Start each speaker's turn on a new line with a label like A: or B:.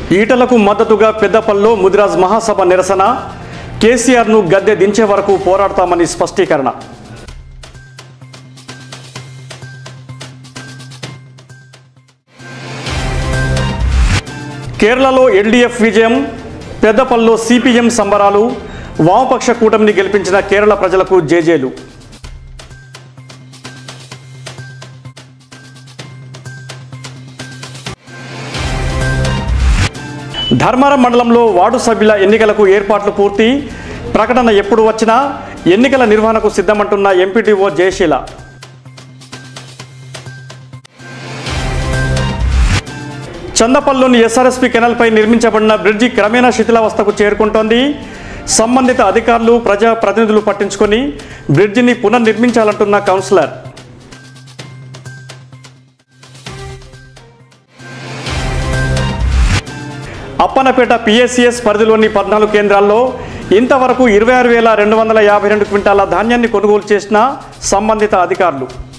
A: ఈటలకు మద్దతుగా పెద్దపల్లిలో ముదిరాజ్ మహాసభ నిరసన, కేసీఆర్ను గద్దె దించే వరకు పోరాడతామని స్పష్టీకరణ. కేరళలో ఎల్డీఎఫ్ విజయం, పెద్దపల్లిలో సిపిఎం సంబరాలు, వామపక్ష కూటమిని గెలిపించిన కేరళ ప్రజలకు జేజేలు. ధర్మారం మండలంలో వార్డు సభ్యుల ఎన్నికలకు ఏర్పాట్లు పూర్తి, ప్రకటన ఎప్పుడు వచ్చినా ఎన్నికల నిర్వహణకు సిద్ధమంటున్న ఎంపీటీఓ జయశీల. చందపల్లిలోని ఎస్ఆర్ఎస్పీ కెనాల్పై నిర్మించబడిన బ్రిడ్జి క్రమేణా శిథిలావస్థకు చేరుకుంటోంది. సంబంధిత అధికారులు, ప్రజాప్రతినిధులు పట్టించుకొని బ్రిడ్జిని పునర్నిర్మించాలంటున్న కౌన్సిలర్. అప్పనపేట పిఎస్సిఎస్ పరిధిలోని 14 కేంద్రాల్లో ఇంతవరకు 26,252 క్వింటాల ధాన్యాన్ని కొనుగోలు చేసిన సంబంధిత అధికారులు.